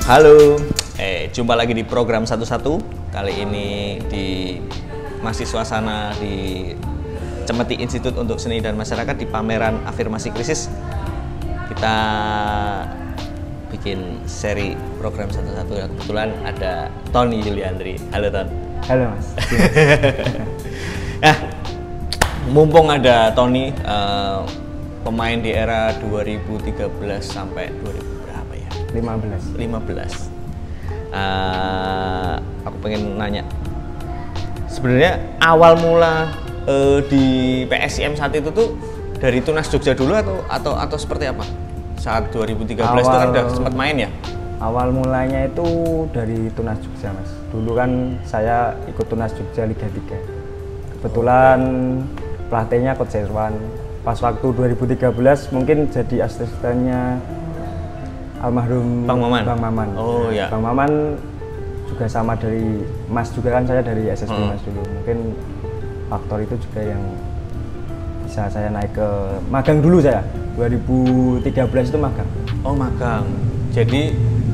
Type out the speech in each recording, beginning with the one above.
Halo, jumpa lagi di program 11. Kali ini masih suasana di Cemeti Institut untuk Seni dan Masyarakat di pameran Afirmasi Krisis. Kita bikin seri program 11. Kebetulan ada Tony Yuliandri. Halo Ton. Halo Mas. Nah, mumpung ada Tony, pemain di era 2013 sampai 2000 berapa ya? 15. Aku pengen nanya, sebenarnya awal mula di PSIM saat itu tuh dari Tunas Jogja dulu atau seperti apa? Saat 2013 itu kan udah sempat main ya? Awal mulanya itu dari Tunas Jogja Mas. Dulu kan saya ikut Tunas Jogja Liga 3. Kebetulan pelatihnya Coach Serwan. Pas waktu 2013 mungkin jadi asistennya almarhum Bang Maman. Bang Maman. Oh ya. Bang Maman juga sama dari Mas juga kan, saya dari SSB Mas dulu. Mungkin faktor itu juga yang bisa saya naik ke magang dulu saya. 2013 itu magang. Oh, magang. Jadi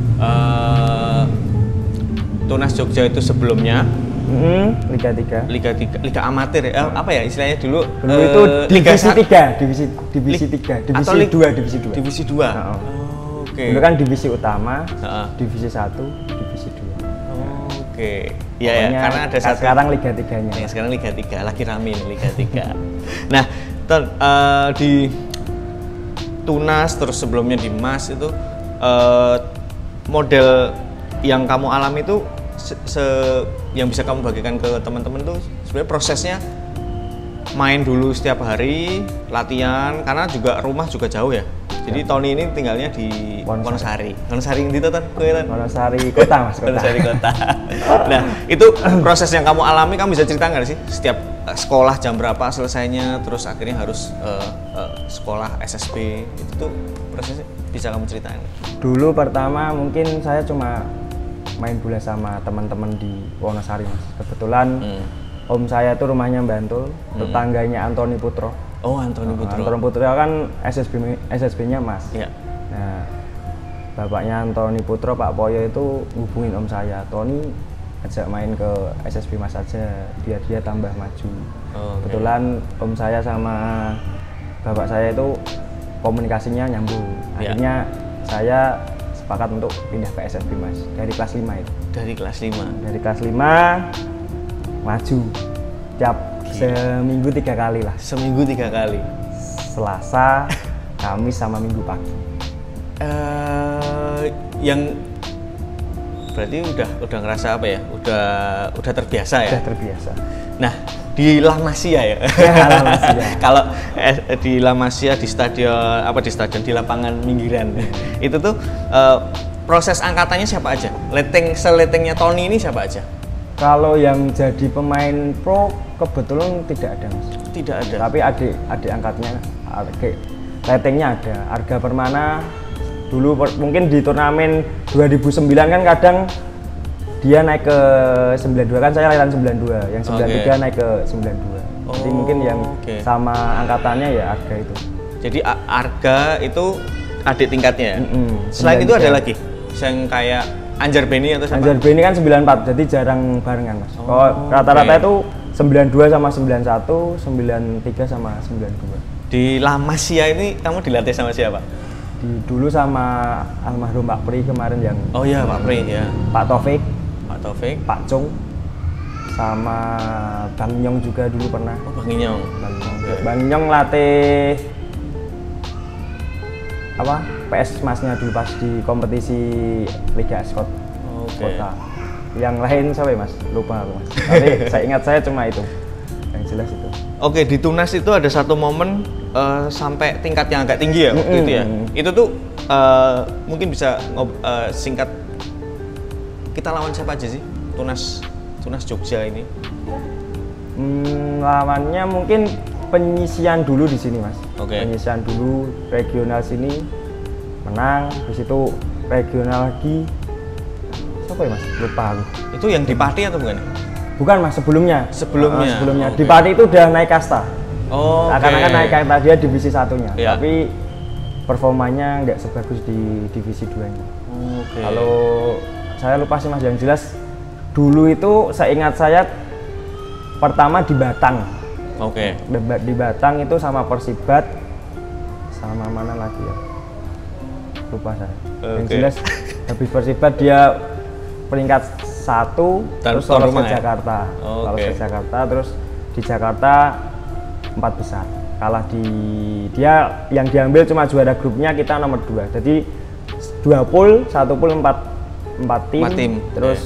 Tunas Jogja itu sebelumnya Liga 3. Liga amatir ya? Apa ya istilahnya dulu? Dulu itu divisi 3, divisi 3, divisi 2. Divisi 2. Oke. Dulu kan divisi utama, divisi 1, divisi 2. Oke. Iya ya, karena ada satu. Sekarang Liga 3-nya. Ya, sekarang Liga 3, lagi rame nih Liga 3. Nah, di Tunas terus sebelumnya di MAS itu model yang kamu alami itu yang bisa kamu bagikan ke teman-teman tuh sebenarnya prosesnya main dulu setiap hari, latihan, karena juga rumah juga jauh ya. Jadi Tony ini tinggalnya di Wonosari. Wonosari itu kan? Wonosari kota Mas. Wonosari kota. Nah, itu proses yang kamu alami, kamu bisa cerita nggak sih? Setiap sekolah jam berapa selesainya, terus akhirnya harus sekolah SSB, itu tuh prosesnya bisa kamu ceritain? Dulu pertama mungkin saya cuma main bola sama teman-teman di Wonosari Mas. Kebetulan om saya itu rumahnya Bantul, tetangganya Antoni Putro. Oh, Antoni Putro. Antoni Putro kan SSB-nya Mas. Iya. Nah, bapaknya Antoni Putro, Pak Poyo itu hubungin om saya, Tony ajak main ke SSB Mas aja biar dia tambah maju. Kebetulan om saya sama bapak saya itu komunikasinya nyambung. Akhirnya saya sepakat untuk pindah ke SSB Mas dari kelas 5 itu. Dari kelas 5 maju tiap seminggu 3 kali lah. Seminggu 3 kali. Selasa, Kamis sama Minggu pagi. Yang berarti udah ngerasa apa ya? Udah terbiasa ya? Udah terbiasa. Nah, di La Masia ya. La Masia. Kalau di La Masia di di lapangan Minggiran. Itu tuh proses angkatannya siapa aja? Seletengnya Tony ini siapa aja? Kalau yang jadi pemain pro kebetulan tidak ada Mas. Tidak ada. Tapi adik angkatnya, letengnya ada. Arga Permana dulu mungkin di turnamen 2009 kan kadang dia naik ke 92, kan saya lahiran 92, yang 93 naik ke 92. Jadi mungkin yang sama angkatannya ya Arga itu. Jadi Arga itu adik tingkatnya. Selain itu ada lagi yang kayak Anjar Beni atau siapa? Anjar Beni kan 94, jadi jarang barengan Mas. Rata-rata itu 92 sama 91, 93 sama 92. Di La Masia ini kamu dilatih sama siapa? Dulu sama almarhum Pak Pri kemarin yang. Oh iya, Pak Pri ya. Pak Taufik, Pak Cung, sama Bang Nyong juga dulu pernah. Oh, Bang Nyong. Bang Nyong latih apa? PS Masnya dulu pas di kompetisi Liga Skot Kota. Yang lain siapa ya Mas? Lupa aku Mas. Tapi saya ingat saya cuma itu. Yang jelas itu. Oke, di Tunas itu ada satu momen sampai tingkat yang agak tinggi ya waktu itu ya. Itu tuh mungkin bisa singkat, kita lawan siapa aja sih Tunas Jogja ini? Lawannya mungkin penyisian dulu di sini Mas. Penyisian dulu, regional sini menang, habis itu regional lagi. Siapa ya Mas? Lupa aku. Itu yang di Pati atau bukan? Bukan Mas, sebelumnya. Sebelumnya. Di Pati itu udah naik kasta. Akan naik kasta, dia divisi 1-nya. Tapi performanya nggak sebagus di divisi 2-nya. Kalau saya lupa sih Mas, yang jelas dulu itu seingat saya pertama di Batang. Di Batang itu sama Persibat, sama mana lagi ya? Lupa saya. Yang jelas habis Persibat dia peringkat 1, terus lolos ke Jakarta. Lolos ke Jakarta, terus di Jakarta 4 besar. Kalah di dia yang diambil cuma juara grupnya, kita nomor 2. Jadi 2 pool, 1 pool 4 tim. Terus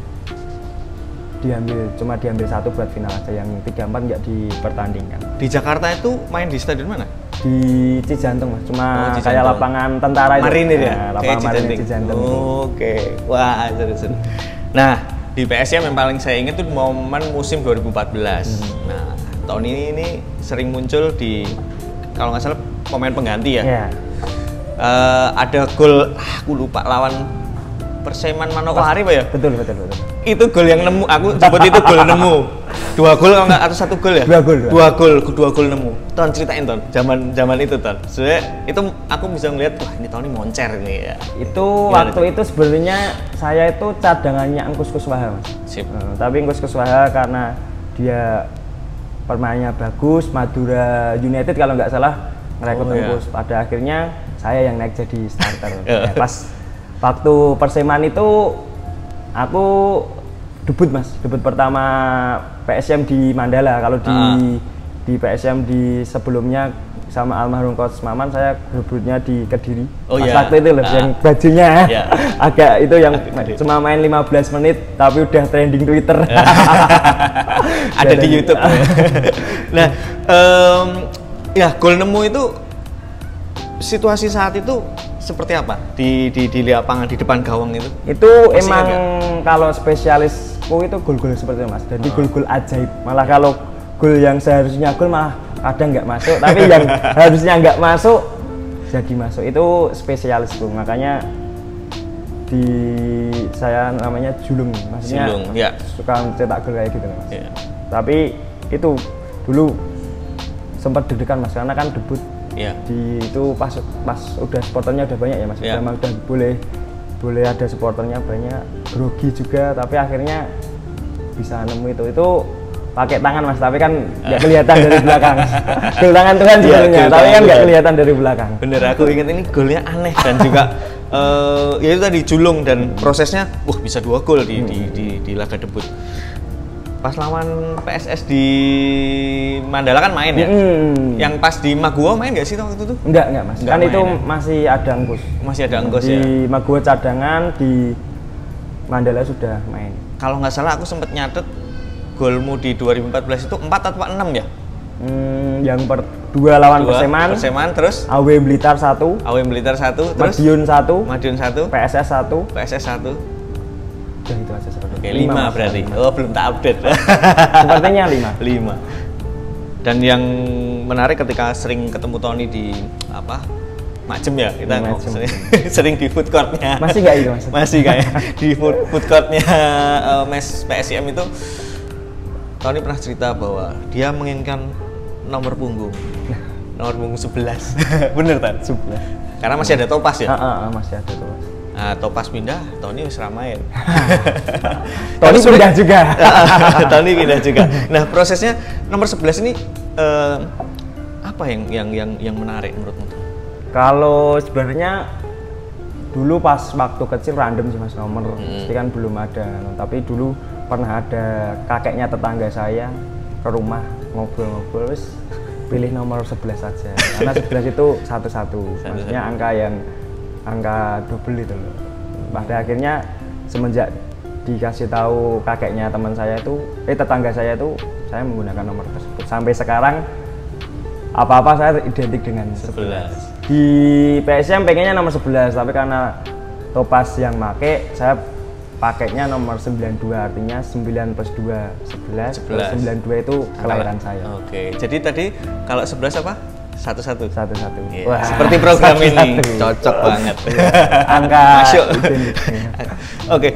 cuma diambil 1 buat final aja, yang 3-4 nggak dipertandingkan. Di Jakarta itu main di stadion mana? Di Cijantung Mas, cuma kayak lapangan tentara itu. Marinir ya? Lapangan Marinir Cijantung. Wah, seru. Nah, di PSM yang paling saya ingat itu momen musim 2014. Nah, tahun ini sering muncul di, kalau nggak salah pemain pengganti ya. Ada gol, aku lupa, lawan Perseman Manokwari Pak ya? Betul. Itu gol yang nemu, aku sebut itu gol nemu. 2 gol atau 1 gol ya? 2 gol nemu. Ton, ceritain Ton, zaman itu Ton. Soalnya itu aku bisa ngeliat, wah ini tahun ini moncer nih ya. Itu waktu itu sebenarnya saya itu cadangannya Engkus Kuswaha Mas. Tapi Engkus Kuswaha karena dia permainannya bagus, Madura United kalau nggak salah ngerekrut Engkus. Pada akhirnya saya yang naik jadi starter. Pas waktu Perseman itu aku debut Mas, debut pertama PSM di Mandala. Kalau di PSM di sebelumnya sama almarhum Coach Maman, saya debutnya di Kediri. Waktu itu loh, yang bajunya agak itu yang cuma main 15 menit tapi udah trending Twitter. Ada di YouTube. Nah, ya gol nemu itu situasi saat itu seperti apa di lapangan di depan gawang itu? Itu masih emang kalau spesialisku itu gol-gol seperti itu Mas. Jadi gol-gol ajaib. Malah kalau gol yang seharusnya gol malah kadang nggak masuk, tapi yang harusnya nggak masuk jadi masuk. Itu spesialisku. Makanya saya namanya julung. Maksudnya suka mencetak gol kayak gitu Mas. Tapi itu dulu sempat deg-degan Mas, karena kan debut. Di itu pas udah supporternya udah banyak ya Mas, udah boleh ada supporternya banyak, grogi juga, tapi akhirnya bisa nemu itu pakai tangan Mas, tapi kan nggak kelihatan dari belakang. Gol tangan Tuhan sebenarnya, tapi kan nggak kelihatan dari belakang. Bener, aku ingat ini golnya aneh dan juga ya itu tadi julung, dan prosesnya bisa 2 gol di laga debut. Pas lawan PSS di Mandala kan main ya? Yang pas di Maguwo main nggak sih waktu itu? Enggak Mas, kan itu masih ada Engkus. Masih ada Engkus ya? Di Maguwo cadangan, di Mandala sudah main. Kalau nggak salah aku sempat nyatet golmu di 2014 itu 4 atau 6 ya? Yang 2 lawan Perseman, terus AW Blitar 1, terus Madiun 1, PSS 1. Ya, itu aja seperti 5 berarti. Belum tak update. Sepertinya 5. Dan yang menarik ketika sering ketemu Tony di Majem ya, kita sering di food courtnya. Masih nggak itu Mas? Masih nggak ya? Di food courtnya mes PSIM itu Tony pernah cerita bahwa dia menginginkan nomor punggung 11. Bener kan? 11. Karena masih ada Topas ya? Masih ada Topas. Nah, Topas pindah, Tony wis main. Tony pindah juga. Tony pindah juga. Nah, prosesnya nomor 11 ini apa yang menarik menurutmu? Kalau sebenarnya dulu pas waktu kecil random sih Mas nomor. Pasti kan belum ada. Tapi dulu pernah ada kakeknya tetangga saya ke rumah ngobrol-ngobrol, wis pilih nomor 11 saja. Karena 11 itu satu-satu. Maksudnya angka double itu loh. Pada akhirnya semenjak dikasih tahu kakeknya teman saya itu, tetangga saya itu, saya menggunakan nomor tersebut. Sampai sekarang apa-apa saya identik dengan 11. Di PSM pengennya nomor 11, tapi karena Topas yang make, saya pakainya nomor 92, artinya 9 plus 2 11. 92 itu kelahiran saya. Oke, jadi tadi kalau 11 apa? Satu-satu. Yeah. Wah, seperti program ini cocok banget. Angka masuk. Oke,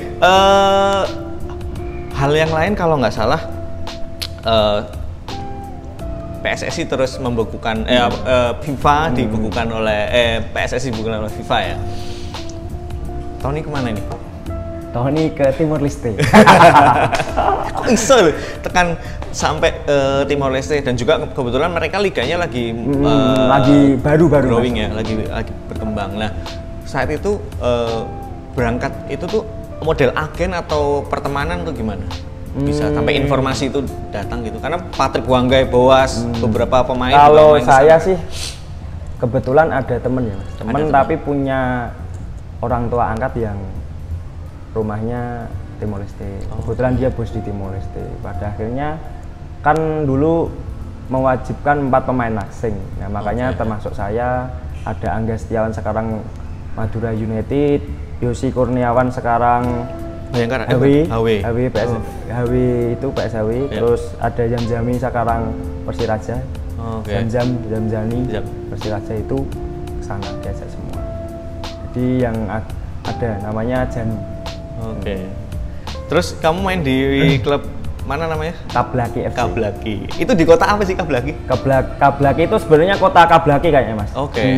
hal yang lain kalau nggak salah PSSI terus membekukan FIFA dibekukan oleh PSSI dibekukan oleh FIFA ya. Tony kemana ini? Tony ke Timor Leste. Kok bisa loh tekan sampai Timor Leste, dan juga kebetulan mereka liganya lagi baru growing ya, lagi berkembang. Nah saat itu berangkat itu tuh model agen atau pertemanan tuh gimana? Bisa sampai informasi itu datang gitu, karena Patrick Wanggai, Boas, beberapa pemain. Kalau saya sih kebetulan ada temen ya mas, temen tapi punya orang tua angkat yang rumahnya Timor Leste. Kebetulan dia bos di Timor Leste. Pada akhirnya kan dulu mewajibkan 4 pemain asing. Nah makanya termasuk saya, ada Angga Setiawan sekarang Madura United, Yosi Kurniawan sekarang HW itu PSHW, terus ada Zamzami sekarang Persiraja, Zamzani Persiraja itu kesana diajak semua. Jadi yang ada namanya Janu. Terus kamu main di klub mana namanya? Kablaki FC. Kablaki. Itu di kota apa sih Kablaki? Kablaki itu sebenarnya kota Kablaki kayaknya mas.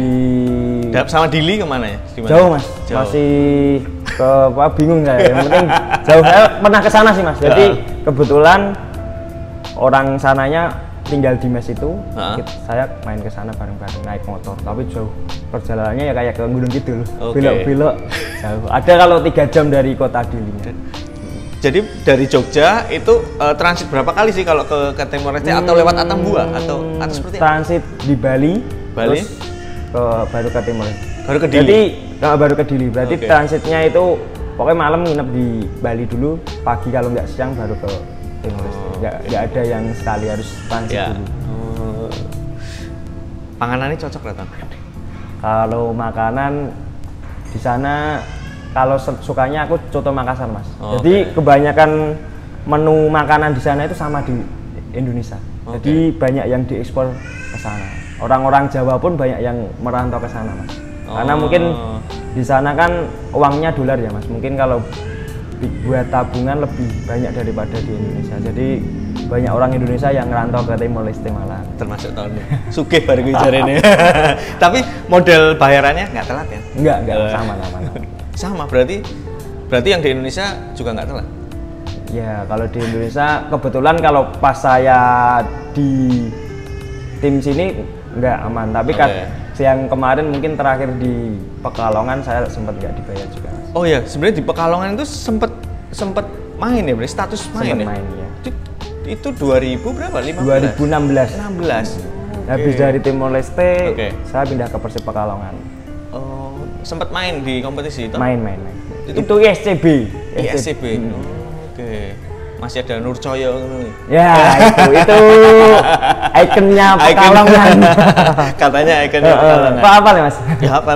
Sama Dili kemana ya? Jauh mas. Jauh. Masih ke bingung saya. Yang penting jauh. Saya pernah ke sana sih mas. Jadi kebetulan orang sananya tinggal di mes itu. Saya main ke sana bareng-bareng naik motor. Tapi jauh. Perjalanannya ya kayak ke Gunung Kidul. Belok-belok jauh. Ada kalau 3 jam dari kota Dili. Jadi dari Jogja itu transit berapa kali sih kalau ke Timor Leste, atau lewat Atambua atau seperti transit di Bali, terus baru ke Timor Leste. Baru ke Dili. Jadi baru ke Dili. Berarti transitnya itu pokoknya malam nginep di Bali dulu, pagi kalau nggak siang baru ke Timor Leste. Nggak ada yang sekali harus transit dulu. Panganannya cocok datang. Kalau makanan di sana, kalau sukanya aku coto Makassar mas. Jadi kebanyakan menu makanan di sana itu sama di Indonesia. Jadi banyak yang diekspor ke sana. Orang-orang Jawa pun banyak yang merantau ke sana mas. Karena mungkin di sana kan uangnya dolar ya mas. Mungkin kalau buat tabungan lebih banyak daripada di Indonesia. Jadi banyak orang Indonesia yang ngerantau ke Timor Leste malah. Termasuk tahun ini. Sugih baru bicara ini. Tapi model bayarannya nggak telat ya? Nggak sama. Sama, berarti yang di Indonesia juga nggak telat? Ya, kalau di Indonesia kebetulan kalau pas saya di tim sini nggak aman, tapi kan yang kemarin mungkin terakhir di Pekalongan saya sempat nggak dibayar juga. Oh ya, sebenarnya di Pekalongan itu sempat main ya, berarti status main ya? Main ya. Itu 2000 berapa? 2016. Habis dari Timor Leste, saya pindah ke Persib Pekalongan. Sempat main di kompetisi itu? Main. Itu ISCB. Masih ada Nur Coyo ya, itu ikonnya Pekalongan. Katanya ikonnya Pekalongan. Apa nih mas? Ya apa?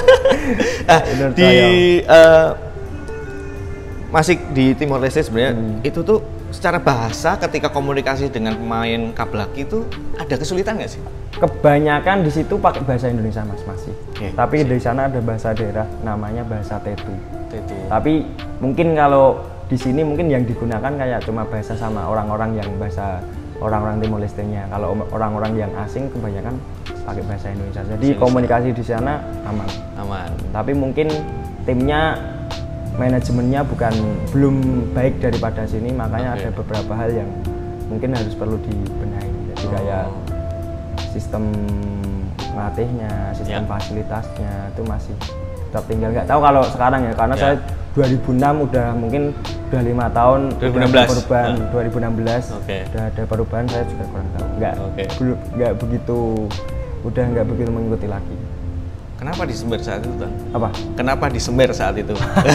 Masih di Timor Leste sebenarnya itu tuh secara bahasa ketika komunikasi dengan pemain Kablaki itu ada kesulitan nggak sih? Kebanyakan di situ pakai bahasa Indonesia mas masih. Tapi di sana ada bahasa daerah namanya bahasa Tetu. Tapi mungkin kalau di sini mungkin yang digunakan kayak cuma bahasa sama orang-orang yang bahasa orang-orang Timor Leste-nya. Kalau orang-orang yang asing kebanyakan pakai bahasa Indonesia. Jadi komunikasi di sana aman. Tapi mungkin timnya, manajemennya belum baik daripada sini, makanya ada beberapa hal yang mungkin harus perlu dibenahi. Jadi kayak sistem melatihnya, sistem fasilitasnya itu masih tertinggal. Nggak tahu kalau sekarang ya, karena saya 2006 udah 5 tahun 2016 perubahan. 2016 udah ada perubahan, saya juga kurang tahu. Nggak begitu mengikuti lagi. Kenapa disember saat itu, Bang? Apa? Kenapa disember saat itu?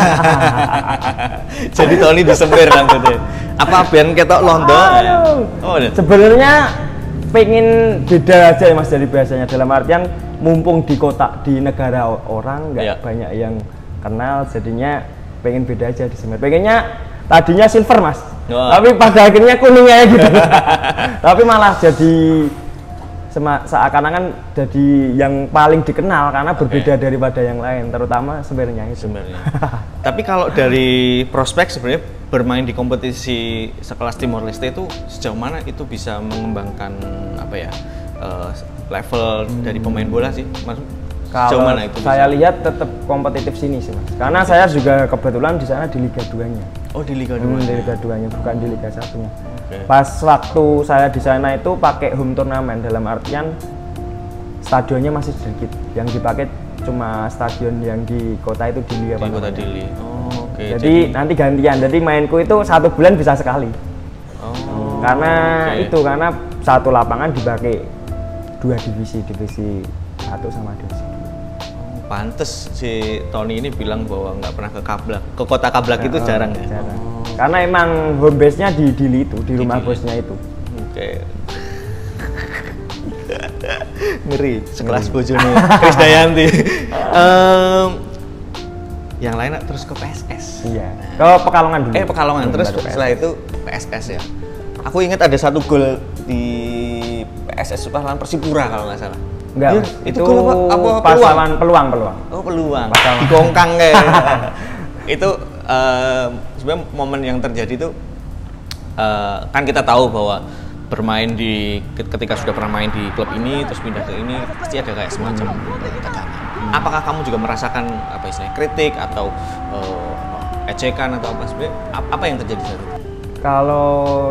Jadi Tony disember kan gitu. Apa ben ketok londo? Sebenarnya pengen beda aja ya Mas dari biasanya, dalam artian mumpung di kota, di negara orang nggak banyak yang kenal, jadinya pengen beda aja disember. Pengennya tadinya silver Mas, tapi pada akhirnya kuning aja gitu. Tapi malah jadi seakan-akan jadi yang paling dikenal karena berbeda daripada yang lain, terutama sembernya itu. Tapi kalau dari prospek sebenarnya bermain di kompetisi sekelas Timor Leste itu sejauh mana itu bisa mengembangkan apa ya level dari pemain bola sih? Kalau mana itu saya lihat tetap kompetitif sini sih Mas. Karena saya juga kebetulan di sana di Liga 2-nya. Oh di Liga 2. Di Liga 2-nya bukan di Liga 1-nya. Okay. Pas waktu saya di sana itu pakai home turnamen dalam artian stadionnya masih sedikit. Yang dipakai cuma stadion yang di kota itu Dili apa namanya. Kota Dili. Oh, oke. Okay. Jadi nanti gantian. Jadi mainku itu 1 bulan bisa sekali. Oh. Karena itu karena satu lapangan dipakai 2 divisi 1 sama divisi 2. Pantes si Tony ini bilang bahwa nggak pernah ke kota Kablak itu jarang ya? Jarang. Karena emang home base-nya di Dili itu, di rumah bosnya itu. Oke. Ngeri, sekelas bojone Krisdayanti. Yang lain terus ke PSS. Iya. Ke Pekalongan dulu. Pekalongan terus setelah itu PSS ya. Aku ingat ada 1 gol di PSS lawan Persipura kalau nggak salah. Enggak, itu apa peluang. Oh, peluang. Dikongkang kayak. Itu sebenarnya momen yang terjadi itu kan kita tahu bahwa bermain ketika sudah pernah main di klub ini terus pindah ke ini pasti ada kayak semacam tekanan. Apakah kamu juga merasakan apa istilahnya kritik atau ejekan atau apa sebenarnya apa yang terjadi saat itu? Kalau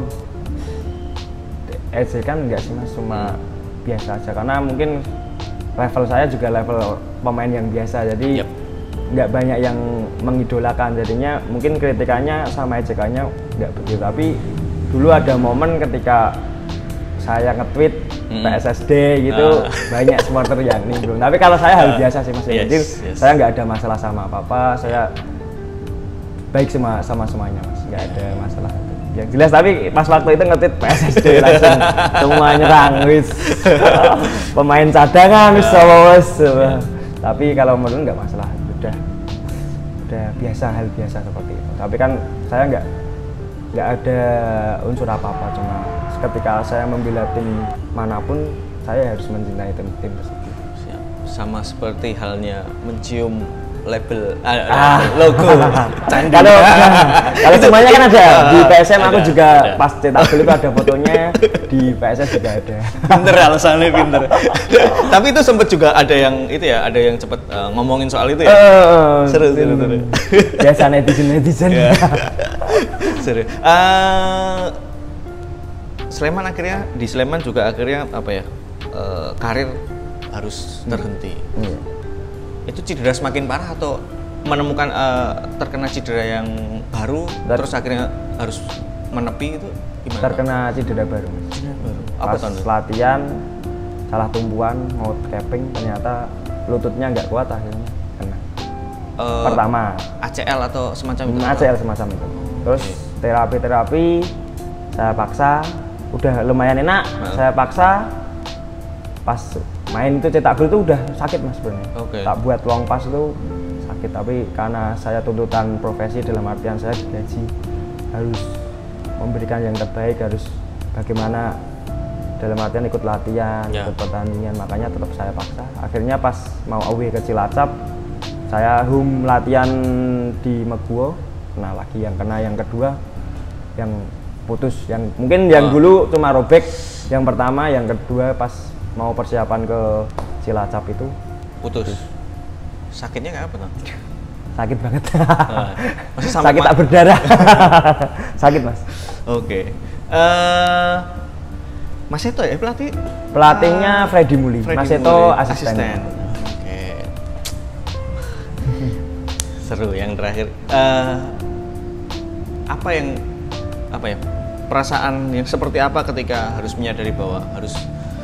ejekan enggak sih Mas, cuma biasa aja karena mungkin level saya juga level pemain yang biasa jadi nggak banyak yang mengidolakan jadinya mungkin kritikannya sama ejekannya nggak begitu tapi dulu ada momen ketika saya nge-tweet PSSD gitu banyak supporter yang nimbrung tapi kalau saya hal biasa sih Mas jadi saya nggak ada masalah sama apa-apa saya baik sama semuanya Mas nggak ada masalah yang jelas tapi pas waktu itu nge-tweet PSSD langsung semua nyerang wis pemain cadangan wis tapi kalau menurut nggak masalah udah biasa hal biasa seperti itu tapi kan saya nggak ada unsur apa-apa cuma ketika saya membela tim manapun saya harus mencintai tim tersebut. Sama seperti halnya mencium label logo Candi. Kalau semuanya kan ada di PSM aku juga pas cetak gol itu ada fotonya di PSS juga ada. Pinter alasannya pinter. Tapi itu sempet juga ada yang itu ya ada yang cepet ngomongin soal itu ya. Seru. Biasa netizen. Seru. Sleman akhirnya di Sleman juga akhirnya apa ya karir harus terhenti. Itu cedera semakin parah atau menemukan terkena cedera yang baru terus akhirnya harus menepi itu gimana? Terkena cedera baru. Pas latihan salah tumpuan mau capping ternyata lututnya nggak kuat akhirnya kena. Pertama ACL atau semacam itu? ACL semacam itu. Terus terapi saya paksa udah lumayan enak saya paksa pas main itu cetak gol itu udah sakit Mas sebenarnya. Tak buat long pass itu sakit tapi karena saya tuntutan profesi dalam artian saya digaji harus memberikan yang terbaik harus bagaimana dalam artian ikut latihan ikut pertandingan makanya tetap saya paksa akhirnya pas mau away ke Cilacap saya latihan di Meguwo kena yang kedua yang putus yang mungkin yang dulu cuma robek yang pertama yang kedua pas mau persiapan ke Cilacap itu putus. Sakitnya kayak apa tuh? Sakit banget. Sakit tak berdarah. Sakit Mas. Oke. Mas Seto ya pelatih? Pelatihnya Freddy Muli. Mas Seto asisten. Oke. Seru yang terakhir. Apa ya? Perasaan yang seperti apa ketika harus menyadari bahwa harus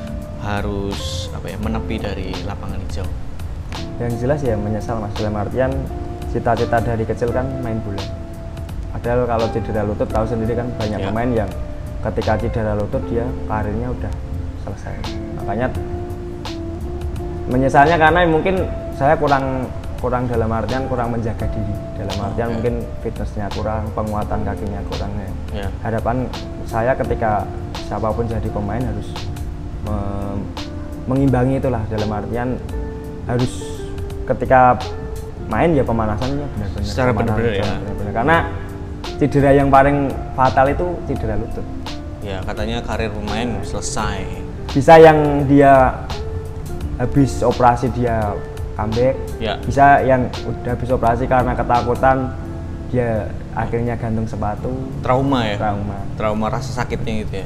menepi dari lapangan hijau? Yang jelas ya menyesal Mas dalam artian cita-cita dari kecil kan main bola. Padahal kalau cedera lutut tahu sendiri kan banyak pemain yang ketika cedera lutut dia karirnya udah selesai. Makanya menyesalnya karena mungkin saya kurang dalam artian kurang menjaga diri dalam artian mungkin fitnessnya kurang penguatan kakinya kurang harapan saya ketika siapapun jadi pemain harus mengimbangi itulah dalam artian harus ketika main ya pemanasannya benar-benar secara benar-benar ya benar-benar. Karena cedera yang paling fatal itu cedera lutut. Ya katanya karir pemain selesai. Bisa yang dia habis operasi dia comeback, ya. Bisa yang udah habis operasi karena ketakutan dia akhirnya gantung sepatu. Trauma ya? Trauma rasa sakitnya gitu ya.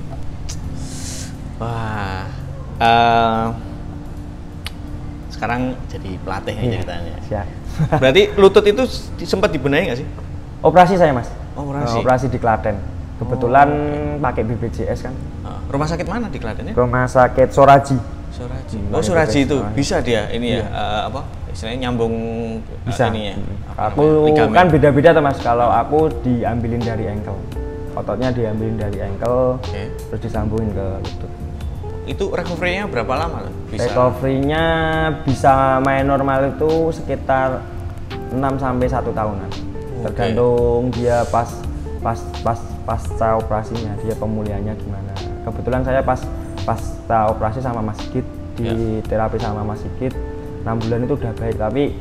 Wah, sekarang jadi pelatih nih ceritanya. Siap. Berarti lutut itu sempat dibenahi nggak sih? Operasi saya mas. Operasi di Klaten. Kebetulan pakai BPJS kan. Rumah sakit mana di Klaten ya? Rumah sakit Soraji. Soraji itu bisa dia ini ya apa? Istilahnya nyambung bisa. Ini ya. Aku kan beda-beda tuh mas. Kalau aku diambilin dari ankle, ototnya diambilin dari ankle, terus disambungin ke lutut. Itu recovery-nya berapa lama? Recovery-nya bisa main normal itu sekitar 6 sampai 1 tahunan. Tergantung dia pasca operasinya, dia pemulihannya gimana. Kebetulan saya pasca operasi sama Mas Sigit, di terapi sama Mas Sigit 6 bulan itu udah baik, tapi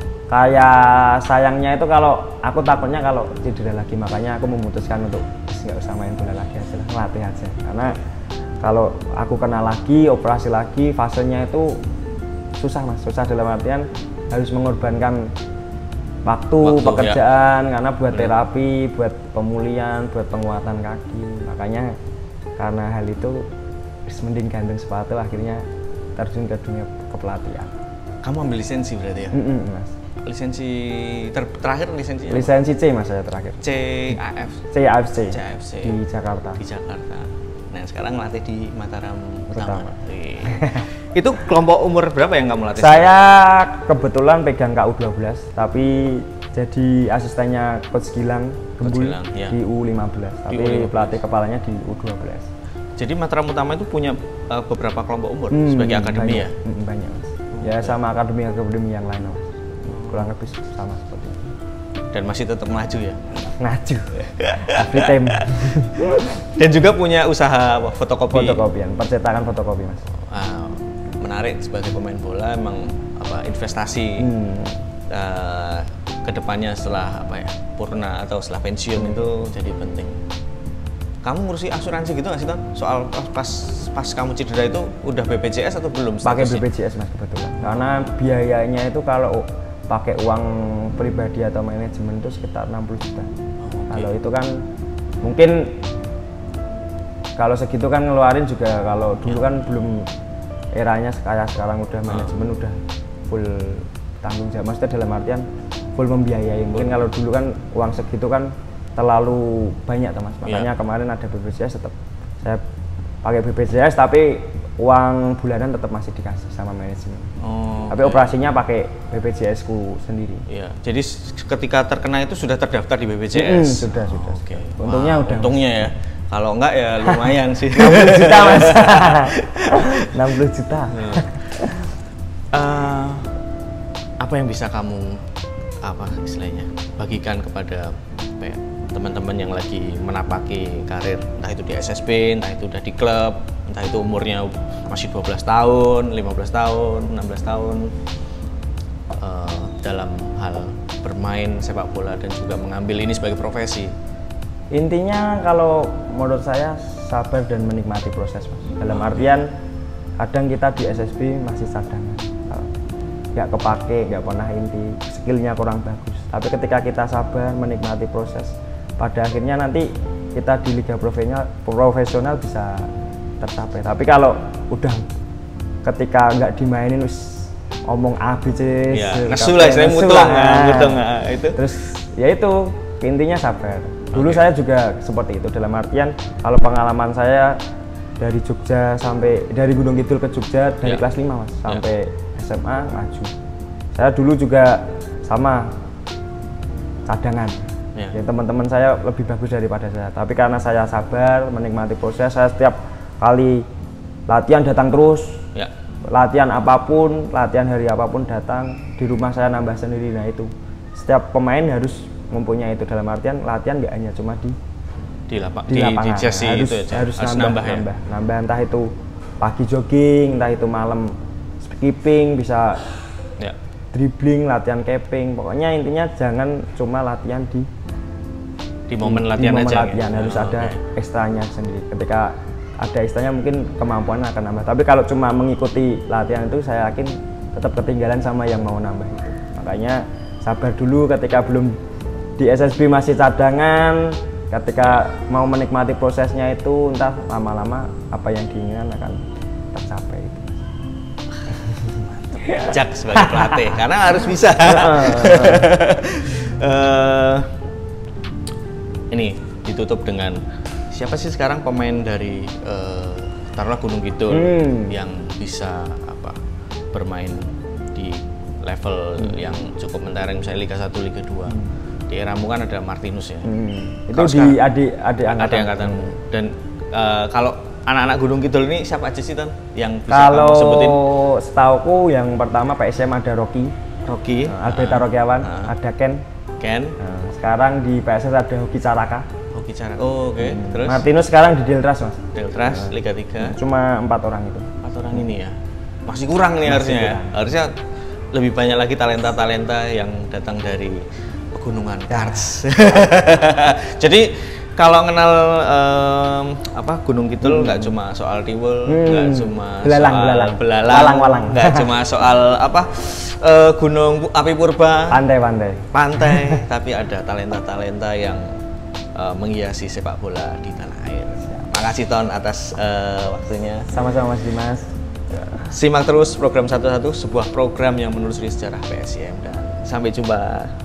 kayak sayangnya itu kalau aku takutnya kalau cedera lagi, makanya aku memutuskan untuk nggak usah main bola lagi aja, ngelatih aja. Karena kalau aku kena lagi, operasi lagi, fasenya itu susah mas, susah dalam artian harus mengorbankan waktu pekerjaan, karena buat terapi, buat pemulihan, buat penguatan kaki. Makanya karena hal itu mending gantung sepatu, akhirnya terjun ke dunia kepelatihan. Kamu ambil lisensi berarti ya? Mas. Lisensi terakhir lisensi? Lisensi C mas saya terakhir. CAFC di Jakarta. Nah sekarang ngelatih di Mataram Utama. Itu kelompok umur berapa yang kamu latih? Saya kebetulan pegang KU12, tapi jadi asistennya Coach Gilang Gembul di U15, tapi pelatih kepalanya di U12. Jadi Mataram Utama itu punya beberapa kelompok umur sebagai akademi ya? Banyak mas. Ya sama akademi yang lain mas. Kurang lebih sama seperti itu. Dan masih tetap maju ya? Maju. Every time. Dan juga punya usaha fotokopian, percetakan fotokopi mas. Menarik sebagai pemain bola, emang investasi kedepannya setelah purna atau setelah pensiun itu jadi penting. Kamu ngurusi asuransi gitu nggak sih Ton? Soal pas kamu cedera itu udah BPJS atau belum? Pakai BPJS mas kebetulan. Karena biayanya itu kalau pakai uang pribadi atau manajemen itu sekitar 60 juta. Kalau itu kan mungkin kalau segitu kan ngeluarin juga, kalau dulu kan belum eranya kayak sekarang udah manajemen udah full tanggung jawab. Maksudnya dalam artian full membiayai. Mungkin kalau dulu kan uang segitu kan terlalu banyak mas. Makanya kemarin ada BPJS, tetap saya pakai BPJS tapi uang bulanan tetap masih dikasih sama manajemen. Tapi operasinya pakai BPJS ku sendiri. Iya. Jadi ketika terkena itu sudah terdaftar di BPJS. Sudah. Untungnya ya. Kalau enggak ya lumayan sih. 60 juta mas. 60 juta. Apa yang bisa kamu istilahnya bagikan kepada teman-teman yang lagi menapaki karir, entah itu di SSB, entah itu udah di klub, entah itu umurnya masih 12 tahun, 15 tahun, 16 tahun dalam hal bermain sepak bola dan juga mengambil ini sebagai profesi? Intinya kalau menurut saya sabar dan menikmati proses mas. Dalam artian kadang kita di SSB masih cadangan, nggak kepake, nggak pernah inti, skillnya kurang bagus. Tapi ketika kita sabar menikmati proses, pada akhirnya nanti kita di liga profesional bisa tercapai. Tapi kalau udah ketika nggak dimainin omong A B C, nesu lah, saya mutung itu. Terus ya itu intinya sabar. Dulu saya juga seperti itu, dalam artian kalau pengalaman saya dari Jogja sampai dari Gunung Kidul ke Jogja dari kelas 5 mas sampai SMA maju. Saya dulu juga sama cadangan. Ya, teman-teman saya lebih bagus daripada saya, tapi karena saya sabar menikmati proses, saya setiap kali latihan datang terus, latihan apapun, latihan hari apapun datang, di rumah saya nambah sendiri. Nah itu setiap pemain harus mempunyai itu, dalam artian latihan nggak hanya cuma di lapangan, harus nambah entah itu pagi jogging, entah itu malam skipping, bisa dribbling, latihan capping, pokoknya intinya jangan cuma latihan di Di momen latihan aja. Latihan harus ada ekstranya sendiri. Ketika ada ekstranya mungkin kemampuan akan nambah. Tapi kalau cuma mengikuti latihan itu saya yakin tetap ketinggalan sama yang mau nambah itu. Makanya sabar dulu ketika belum di SSB masih cadangan, ketika mau menikmati prosesnya itu entah lama-lama apa yang diinginkan akan tercapai itu. Jak sebagai pelatih karena harus bisa. Ini ditutup dengan siapa sih sekarang pemain dari taruhlah Gunung Kidul yang bisa bermain di level yang cukup mentereng misalnya Liga 1, Liga 2. Di eramu kan ada Martinus ya. Itu di adik angkatanmu. Dan kalau anak-anak Gunung Kidul ini siapa aja sih Ton yang bisa kalau kamu sebutin? Setauku yang pertama PSM ada Rocky, Alberta Rokiawan, ada Ken. Sekarang di PSS ada Hoki Caraka. Oh, oke. Terus Martinus sekarang di Deltras Mas. Deltras Liga 3. Cuma 4 orang itu. 4 orang ini ya. Masih kurang nih harusnya ya. Harusnya lebih banyak lagi talenta-talenta yang datang dari pegunungan Kars. Jadi kalau kenal Gunung Kidul nggak cuma soal tiwul, nggak cuma belalang, nggak cuma soal gunung api purba, pantai, tapi ada talenta-talenta yang menghiasi sepak bola di tanah air. Makasih Ton atas waktunya. Sama-sama Mas Dimas. Simak terus program 11, sebuah program yang menelusuri sejarah PSIM dan sampai jumpa.